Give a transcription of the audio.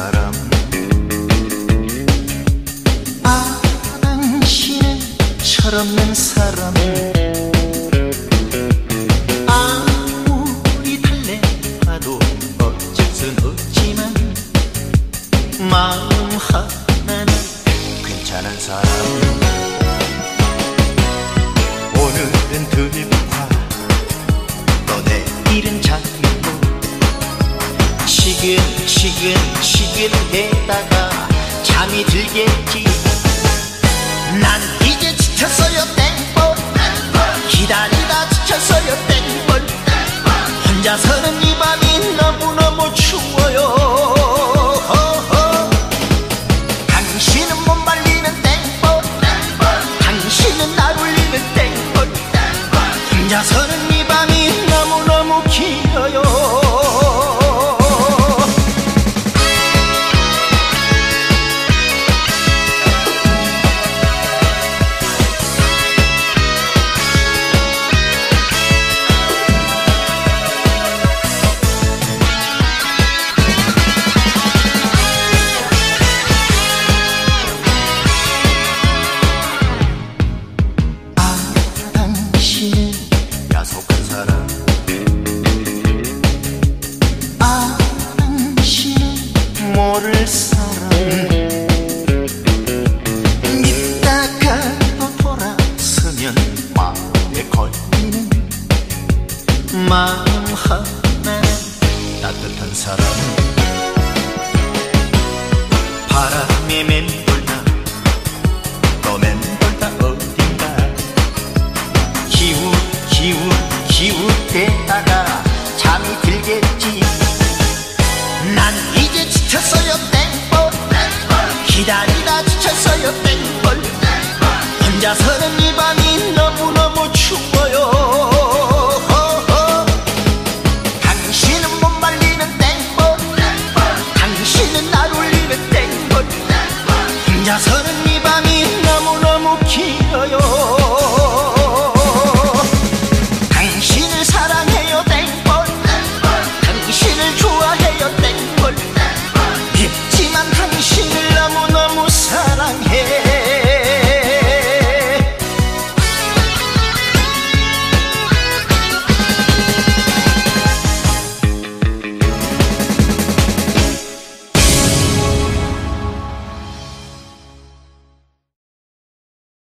사람. 아, 당신은 철없는 사람. 아무리 달래봐도 어쩔 순 없지만 마음 하나는 괜찮은 사람. 오늘은 들과 또 내일은 자유고 시근시근시근해다가 잠이 들겠지. 난 이제 지쳤어요 땡벌. 기다리다 지쳤어요 땡벌. 혼자서는 이 밤이 너무너무 추워요. 당신은 못 말리는 땡벌. 당신은 날 울리는 땡벌. 혼자서는 이 밤이 너무너무 길어요. 야속한 사람. 아, 당신은 모를